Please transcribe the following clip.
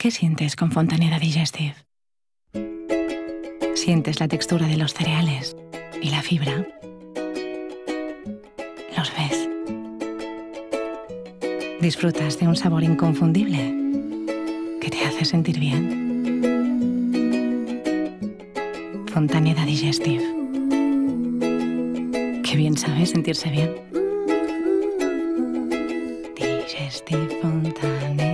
¿Qué sientes con Fontaneda Digestive? ¿Sientes la textura de los cereales y la fibra? ¿Los ves? ¿Disfrutas de un sabor inconfundible que te hace sentir bien? Fontaneda Digestive. Qué bien sabe sentirse bien. Digestive Fontaneda.